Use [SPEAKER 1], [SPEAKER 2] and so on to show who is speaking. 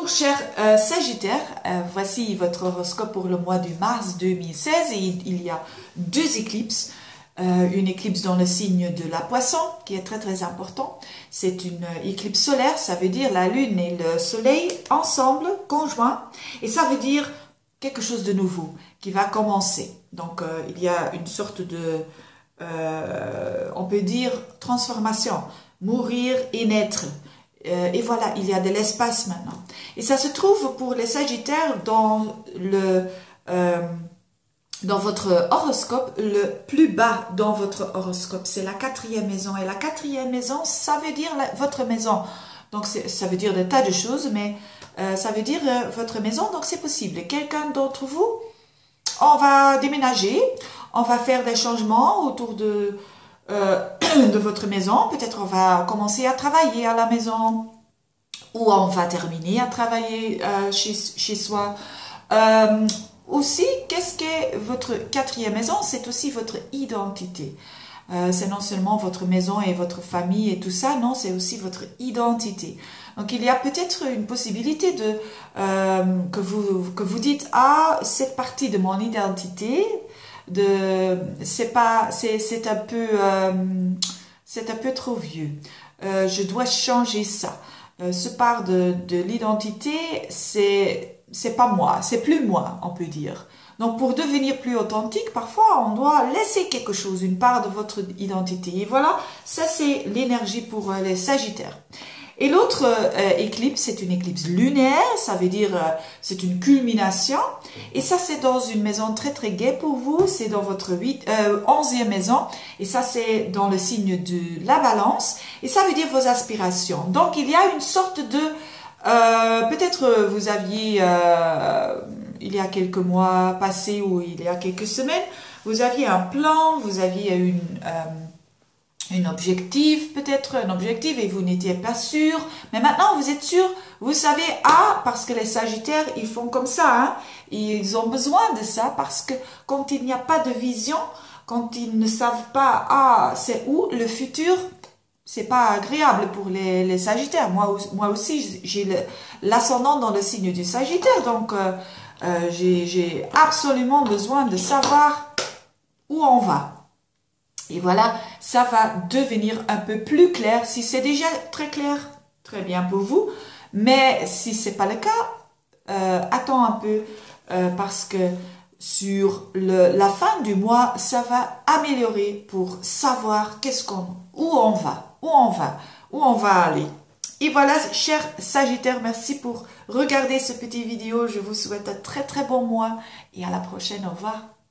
[SPEAKER 1] Bonjour chers Sagittaires, voici votre horoscope pour le mois de mars 2016 et il y a deux éclipses. Une éclipse dans le signe de la Poisson qui est très important. C'est une éclipse solaire, ça veut dire la lune et le soleil ensemble, conjoints, et ça veut dire quelque chose de nouveau qui va commencer. Donc il y a une sorte de, on peut dire, transformation, mourir et naître. Et voilà, il y a de l'espace maintenant. Et ça se trouve pour les Sagittaires dans votre horoscope, le plus bas dans votre horoscope, c'est la 4e maison. Et la 4e maison, ça veut dire votre maison. Donc ça veut dire des tas de choses, mais ça veut dire votre maison, donc c'est possible. Quelqu'un d'entre vous, on va déménager, on va faire des changements autour de votre maison. Peut-être on va commencer à travailler à la maison ou on va terminer à travailler chez soi. Aussi, qu'est-ce qu'est votre 4e maison? C'est aussi votre identité. C'est non seulement votre maison et votre famille et tout ça, non, c'est aussi votre identité. Donc il y a peut-être une possibilité de que vous dites, ah, cette partie de mon identité, c'est un peu trop vieux. Je dois changer ça. Ce part de l'identité, c'est pas moi, c'est plus moi, on peut dire. Donc pour devenir plus authentique, parfois on doit laisser quelque chose, une part de votre identité. Et voilà, ça c'est l'énergie pour les Sagittaires. Et l'autre éclipse, c'est une éclipse lunaire, ça veut dire c'est une culmination. Et ça c'est dans une maison très gaie pour vous, c'est dans votre 11e maison. Et ça c'est dans le signe de la Balance. Et ça veut dire vos aspirations. Donc il y a une sorte de... peut-être vous aviez, il y a quelques mois passés ou il y a quelques semaines, vous aviez un plan, vous aviez un objectif et vous n'étiez pas sûr, mais maintenant vous êtes sûr, vous savez, parce que les Sagittaires ils font comme ça, hein, ils ont besoin de ça parce que quand il n'y a pas de vision, quand ils ne savent pas, c'est où le futur, c'est pas agréable pour les Sagittaires. Moi aussi j'ai l'ascendant dans le signe du Sagittaire, donc j'ai absolument besoin de savoir où on va. Et voilà, ça va devenir un peu plus clair. Si c'est déjà très clair, très bien pour vous. Mais si c'est pas le cas, attends un peu parce que sur la fin du mois, ça va améliorer pour savoir où on va aller. Et voilà, chers Sagittaires, merci pour regarder ce petit vidéo. Je vous souhaite un très bon mois et à la prochaine. Au revoir.